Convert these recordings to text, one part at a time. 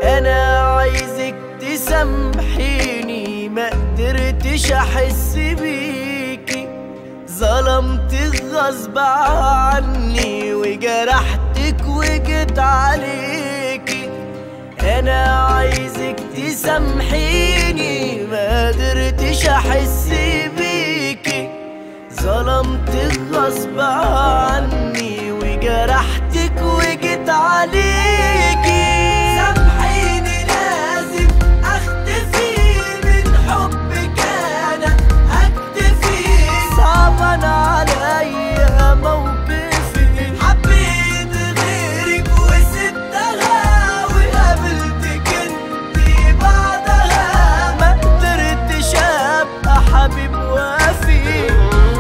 انا عايزك تسامحيني، ما قدرتش احس بيكي، ظلمتك غصب عني وجرحتك وجيت عليكي. انا عايزك تسامحيني، ما قدرتش احس بيكي، ظلمتك غصب عني وجرحتك وجيت عليكي. سامحيني لازم اختفي من حبك، انا هكتفي، صعبان عليا موقفي، حبيت غيرك وسبتها وقابلتك انتي بعدها، ما قدرتش ابقى حبيب وافي.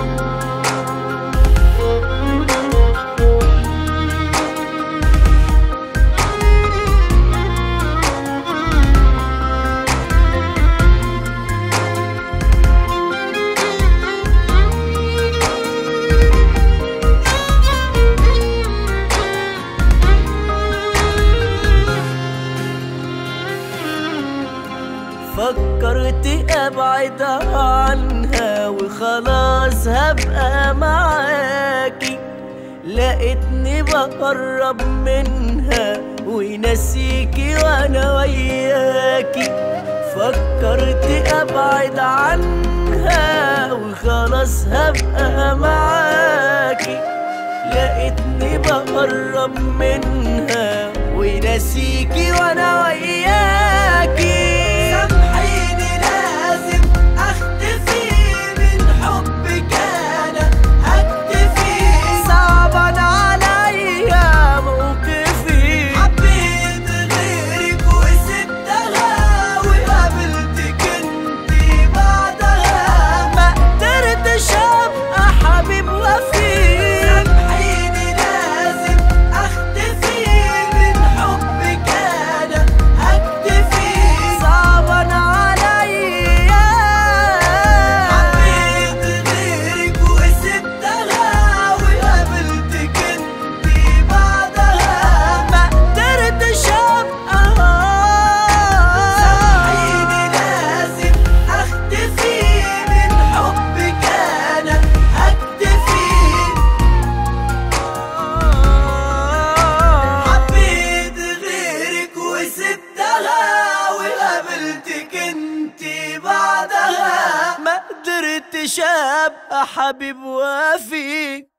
فكرت ابعد عنها وخلاص هبقى معاكي، لقيتني بقرب منها ونسيكي وانا وياكي. فكرت ابعد عنها وخلاص هبقى معاكي، لقيتني بقرب منها ونسيكي وانا وياكي. سامحيني لازم اختفي من حبك، انا هكتفي، صعبان عليا موقفي، حبيت غيرك وسبتها وقابلتك انتي بعدها، ما قدرتش ابقى حبيب وفي. سامحيني لازم اختفي من حبك، انا هكتفي، صعبان عليا، حبيت غيرك وسبتها وقابلتك انتي بعدها، ما قدرتش ابقى. سامحيني لازم اختفي من حبك، انا هكتفي، حبيت غيرك وسبتها وقابلتك انتي بعدها، ما قدرتش ابقى حبيب وافي.